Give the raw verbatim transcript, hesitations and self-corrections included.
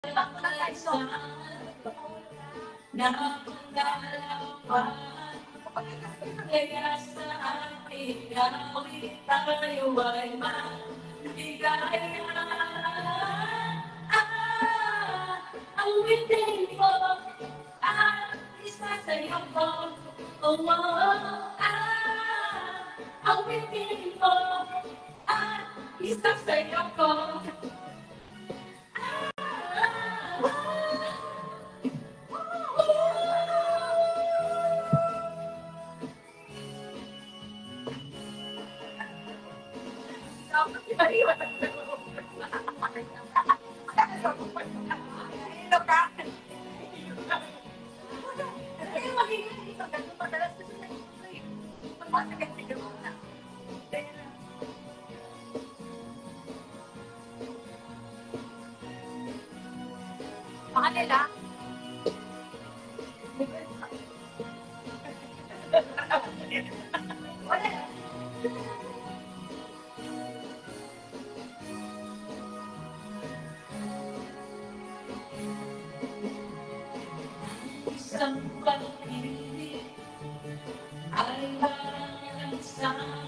Kaya sa ating gawin tayo ay maligaya. Ah, ang within ko at isa sa'yo ko. Oh, oh, oh, ah, ang within ko at isa sa'yo ko. Makanila. Isang pag-ibig ay parang sa